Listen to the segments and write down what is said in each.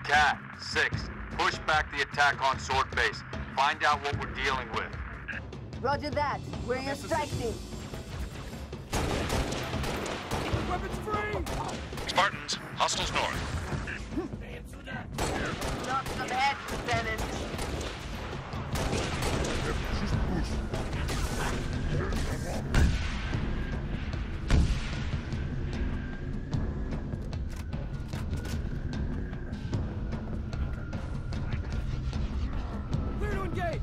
Cat, 6. Push back the attack on Sword Base. Find out what we're dealing with. Roger that. We're your strike team. Weapons free! Spartans, hostiles north. Knock some heads, Lieutenant. Clear to engage!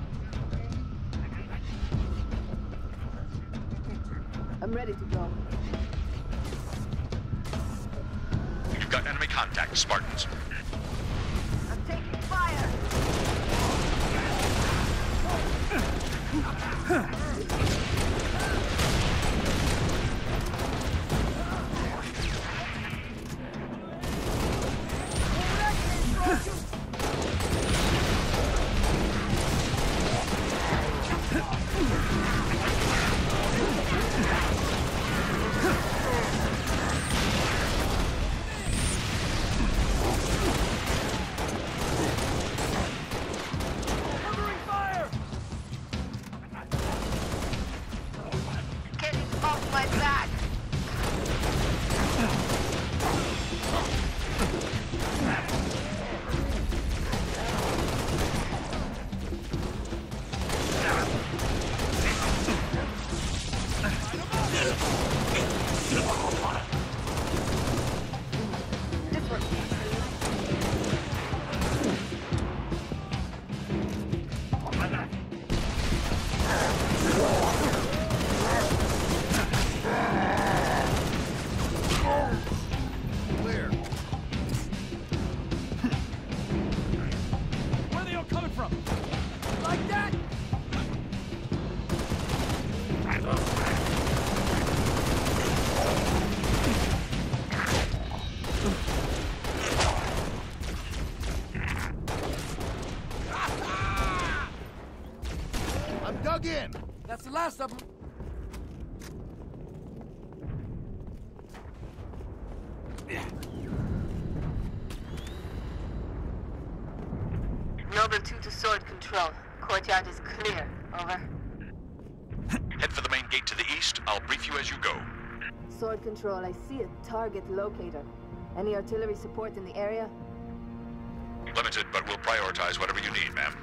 I'm ready to go. You've got enemy contact, Spartans. I'm taking fire! Covering fire! Getting off my back! Clear. Where are they all coming from? Like that? I'm dug in. That's the last of them. Noble 2 to Sword Control. Courtyard is clear. Over. Head for the main gate to the east. I'll brief you as you go. Sword Control, I see a target locator. Any artillery support in the area? Limited, but we'll prioritize whatever you need, ma'am.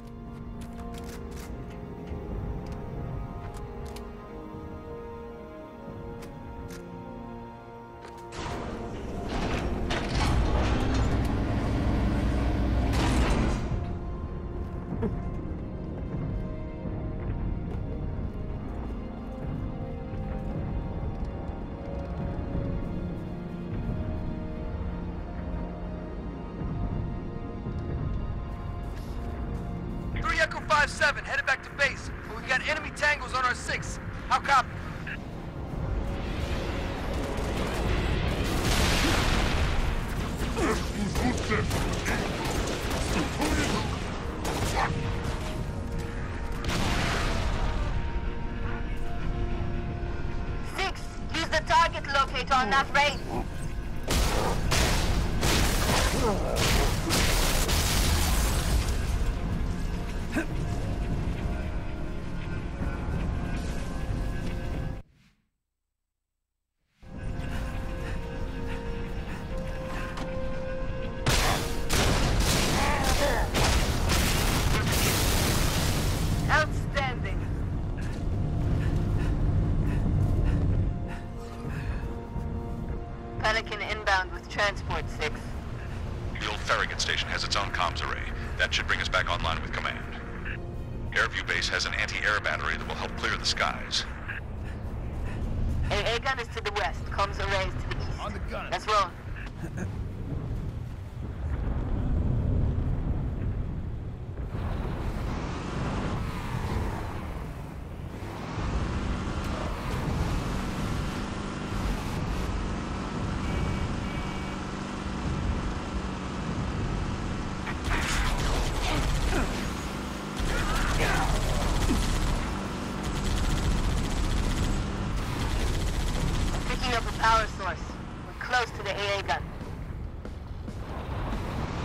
Echo 5-7, headed back to base. But we've got enemy tangos on our 6. How copy? Six, use the target locator on that raid. Outstanding. Pelican inbound with transport 6. The old Farragut station has its own comms array. That should bring us back online with command. Airview Base has an anti-air battery that will help clear the skies. AA gun is to the west. Comms array is to the east. On the gun. Let's roll. Picking up a power source. We're close to the AA gun.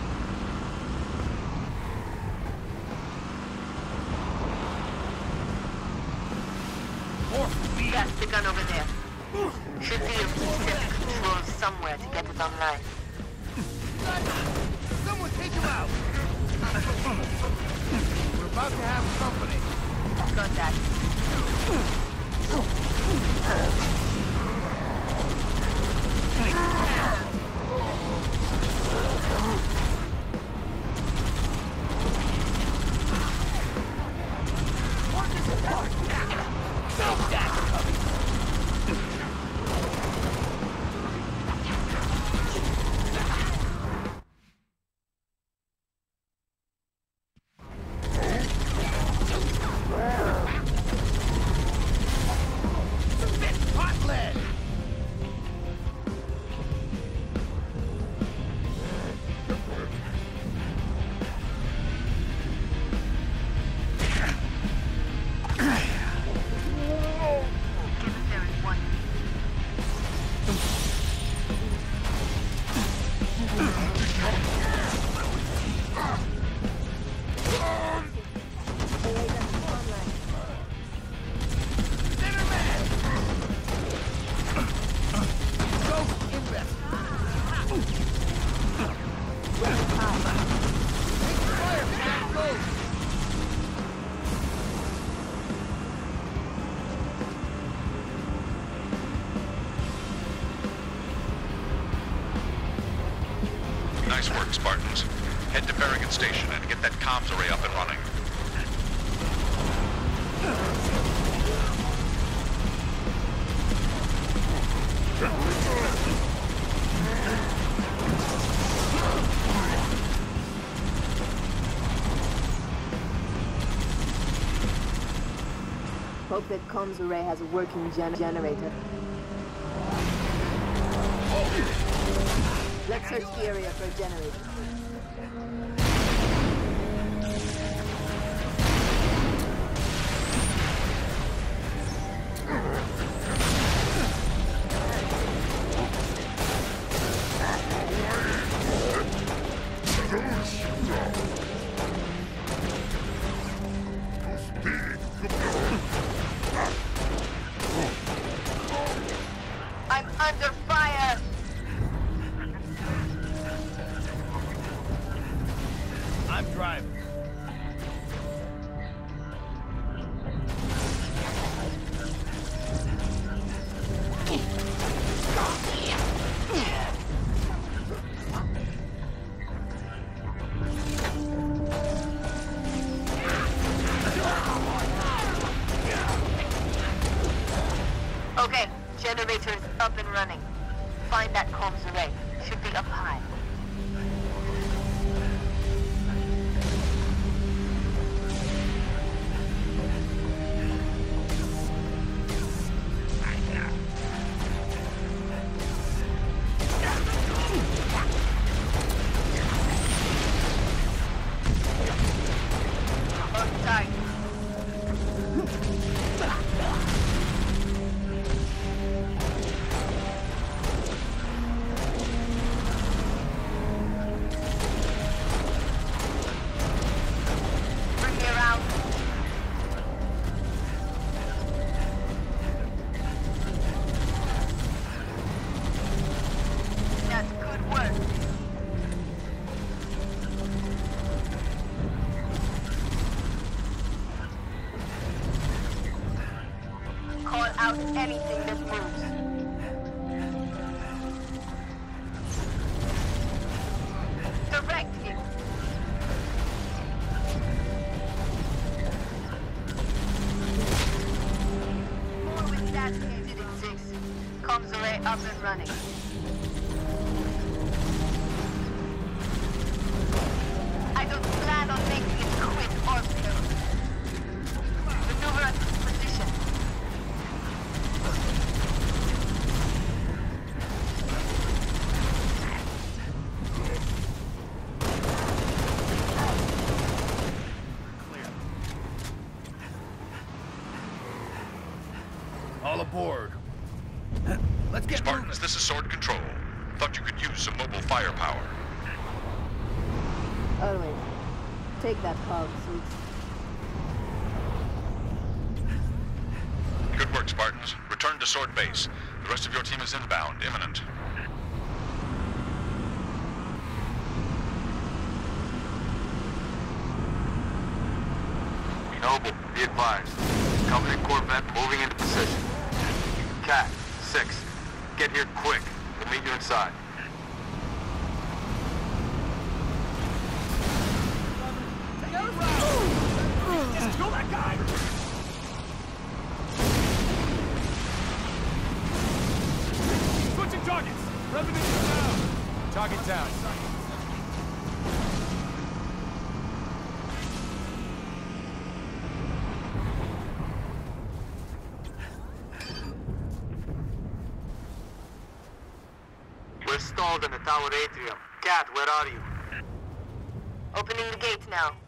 That's the gun over there. Should be a reset control somewhere to get it online. Someone take him out! We're about to have company. Got that. Nice work, Spartans. Head to Perkins Station and get that comms array up and running. Hope that comms array has a working generator. Let's search the area for a generator. I'm under fire! I'm driving. Okay, generator is up and running. Find that comms array. Should be up high. On target. Bring me around. That's good work. Call out anything that moves. Direct him. More with that engine in 6. Comms array up and running. I don't plan on making it quit or fail. Maneuver at this position. All aboard. Let's get Spartans, moving. this is Sword Control. Thought you could use some mobile firepower. Always. Take that cog, sweet. Good work, Spartans. Return to Sword Base. The rest of your team is inbound, imminent. Noble, be advised. Covenant Corvette moving into position. Cat, 6. Get here quick. We'll meet you inside. Just kill that guy! Switching targets! Revenue down! Target down. We're stalled in the tower atrium. Cat, where are you? Opening the gates now.